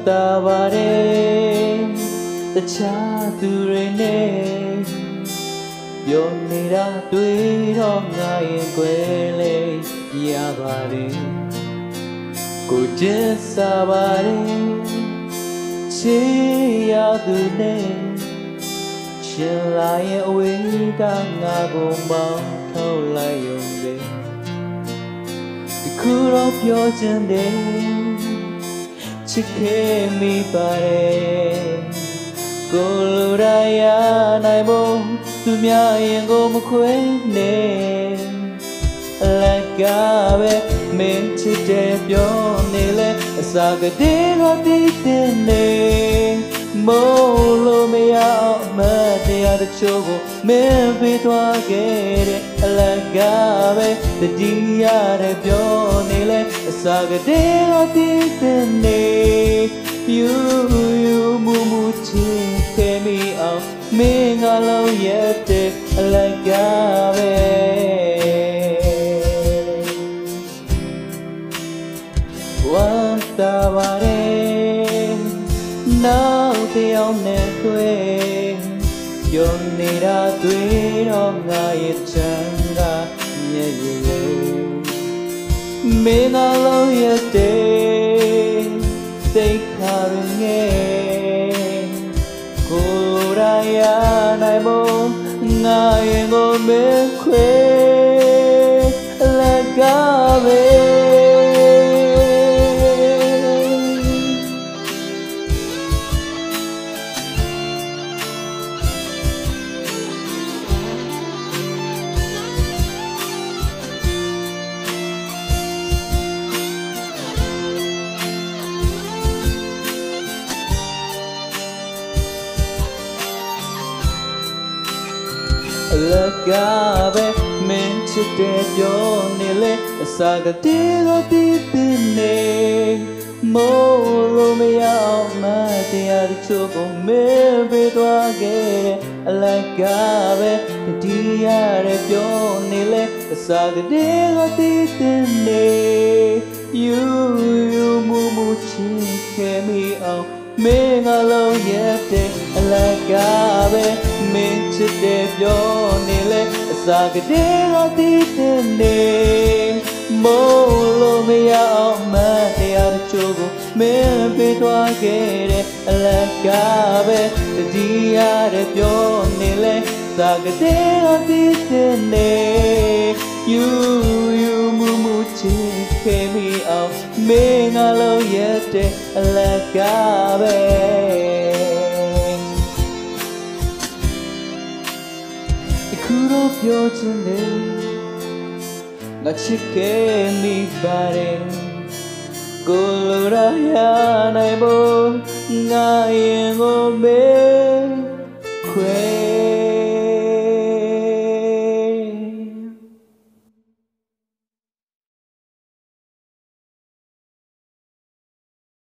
တာပါတယ်တခြားသူတွေနဲ့ပြောနေတာတွေ့တော့ငါရင်ကွယ်လေရပါတယ်ကိုကျင်းစားပါတယ်ချေရသူနဲ့ရှင်လာရဲ့အဝေးကငါကိုမောင်းထုတ်လိုက်ရုံပဲဒီခုတော့ပြောချင်တယ်ချစ်ခဲ့မိပါတယ်ကိုလိုရာရနိုင်ဖို့သူများရင်ကိုမခွဲနဲ့အလကားပဲမင်းချစ်တယ်ပြောနေလဲအစာကလေးတော့တည်တယ်နေမို့လို့မရအောင်မတရားတချို့ကိုမင်းပေးသွားခဲ့တဲ့အလကားပဲတတိယတဲ့ပြောနေလဲအစာကလေးတော့တည်တယ်နေyou mumu chike mi au minga lo yete alagabe wanta bare now the on ne twe yon ni ra twe ro nga ye changa nye ye minga lo yeteသိခါရငယ်ကိုရရနိုင်မငါရင်ကိုမခွေလက်ကပဲလက်ကပဲမင်းချစ်တယ်ပြောနေလေအစာကတိကိုတည်တည်နေမို့လို့မရအောင်မတရားတချို့ကိုမင်းပေးသွားခဲ့တဲ့အလက်ကပဲတည်ရတဲ့ပြောနေလေအစာကတိကိုတည်တည်နေ you mumu chike mi outမင်းငါလုံးရဲ့တဲ့အလကားပဲမင်းချစ်တယ်ပြောနေလေအစာကလေးတော့တည်တယ်နေမို့လို့မရအောင်မတရားတချို့ကိုမင်းပေးသွားခဲ့တဲ့အလကားပဲတတိယတဲ့ပြောနေလေအစာကလေးတော့တည်တယ်နေ you mumu chike mi out မင်းငါလုံးရဲ့တဲ့အလကားပဲဒီခုတော့ပြောချင်တယ်ငါချစ်ခဲ့မိပါတယ်ကိုလိုရာရနိုင်ဖို့ငါရင်ကိုမေးခွဲ